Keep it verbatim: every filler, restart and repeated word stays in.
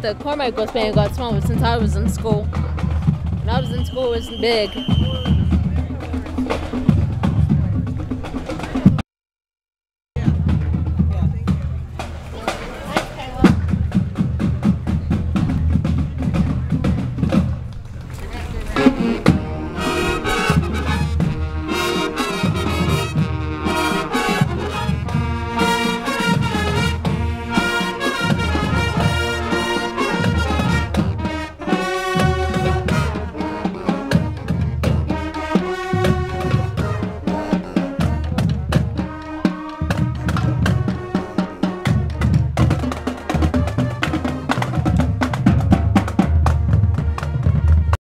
the Carmichael span got small, but since I was in school, when I was in school, it was big.